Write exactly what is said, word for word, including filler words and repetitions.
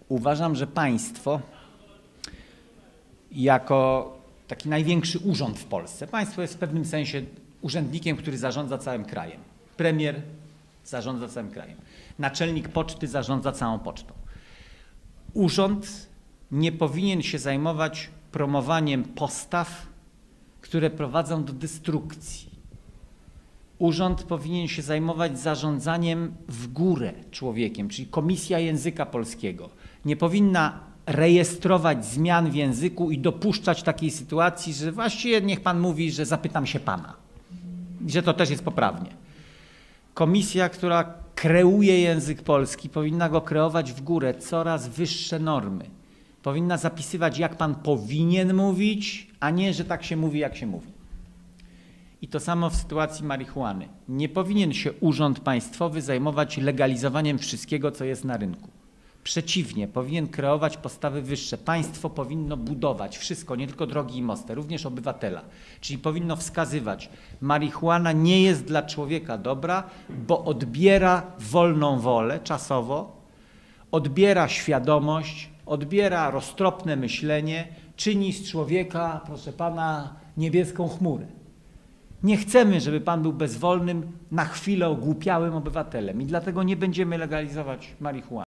Uważam, że państwo jako taki największy urząd w Polsce, państwo jest w pewnym sensie urzędnikiem, który zarządza całym krajem. Premier zarządza całym krajem. Naczelnik poczty zarządza całą pocztą. Urząd nie powinien się zajmować promowaniem postaw, które prowadzą do destrukcji. Urząd powinien się zajmować zarządzaniem w górę człowiekiem, czyli Komisja Języka Polskiego nie powinna rejestrować zmian w języku i dopuszczać takiej sytuacji, że właściwie niech pan mówi, że zapytam się pana, że to też jest poprawnie. Komisja, która kreuje język polski, powinna go kreować w górę, coraz wyższe normy. Powinna zapisywać, jak pan powinien mówić, a nie, że tak się mówi, jak się mówi. I to samo w sytuacji marihuany. Nie powinien się urząd państwowy zajmować legalizowaniem wszystkiego, co jest na rynku. Przeciwnie, powinien kreować postawy wyższe. Państwo powinno budować wszystko, nie tylko drogi i mosty, również obywatela. Czyli powinno wskazywać, marihuana nie jest dla człowieka dobra, bo odbiera wolną wolę czasowo, odbiera świadomość, odbiera roztropne myślenie, czyni z człowieka, proszę pana, niebieską chmurę. Nie chcemy, żeby pan był bezwolnym, na chwilę ogłupiałym obywatelem i dlatego nie będziemy legalizować marihuany.